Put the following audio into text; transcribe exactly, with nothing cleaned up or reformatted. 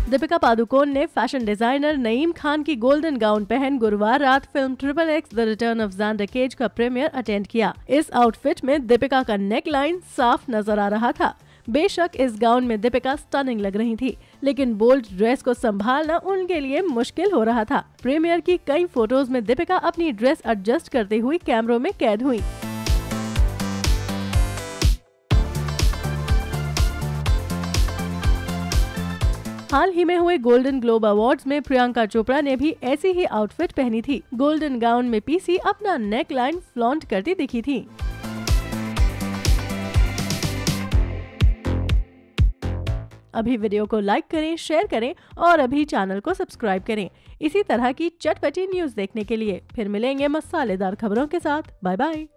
दीपिका पादुकोण ने fashion designer Naeem Khan की golden gown पहन गुरुवार रात film triple X the return of Xander Cage का प्रीमियर अटेंड किया। इस आउटफिट में दीपिका का नेक लाइन साफ नजर आ रहा था। बेशक इस गाउन में दीपिका स्टनिंग लग रही थी, लेकिन बोल्ड ड्रेस को संभालना उनके लिए मुश्किल हो रहा था। प्रीमियर की कई फोटोज में दीपिका अपनी ड्रेस एडजस्ट करते हुई कैमरों में कैद हुई। हाल ही में हुए गोल्डन ग्लोब अवार्ड्स में प्रियंका चोपड़ा ने भी ऐसी ही आउटफिट पहनी थी। गोल्डन गाउन में पीसी अपना नेक लाइन फ्लॉन्ट करती दिखी थी। अभी वीडियो को लाइक करें, शेयर करें और अभी चैनल को सब्सक्राइब करें। इसी तरह की चटपटी न्यूज़ देखने के लिए फिर मिलेंगे मसालेदार खबरों के साथ। Bye bye.